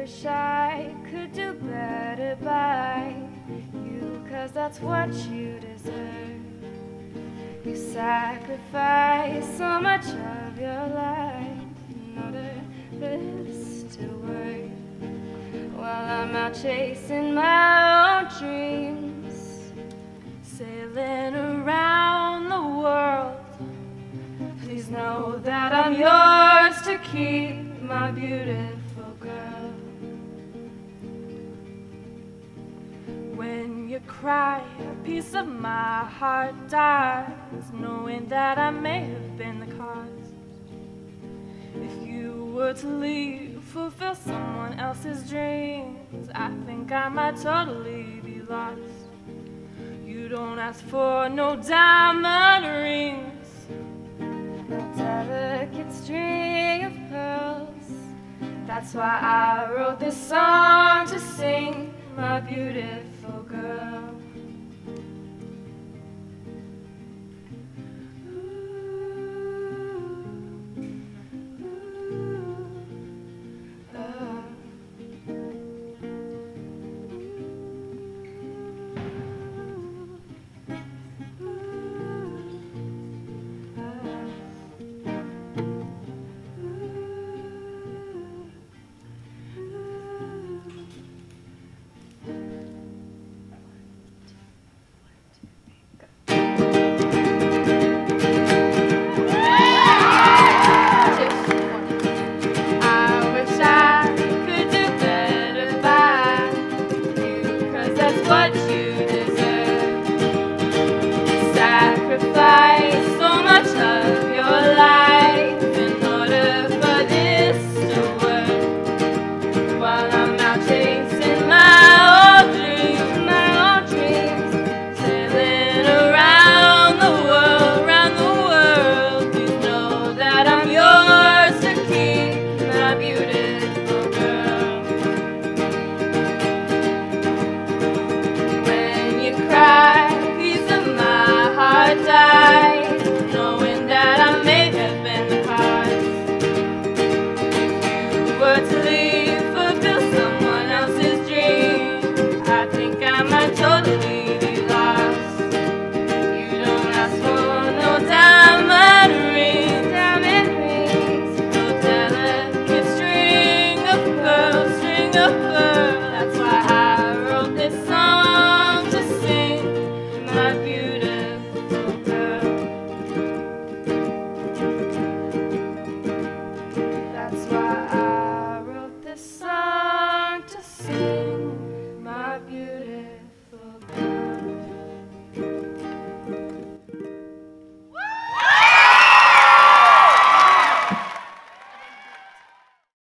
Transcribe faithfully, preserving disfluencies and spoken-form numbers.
wish I could do better by you, 'cause that's what you deserve. You sacrifice so much of your life in order for this to work. While I'm out chasing my own dreams, sailing around the world. Please know that I'm yours to keep, my beautiful girl. When you cry, a piece of my heart dies, knowing that I may have been the cause. If you were to leave, fulfill someone else's dreams, I think I might totally be lost. You don't ask for no diamond rings, no delicate string of pearls. That's why I wrote this song to sing, my beautiful girl. What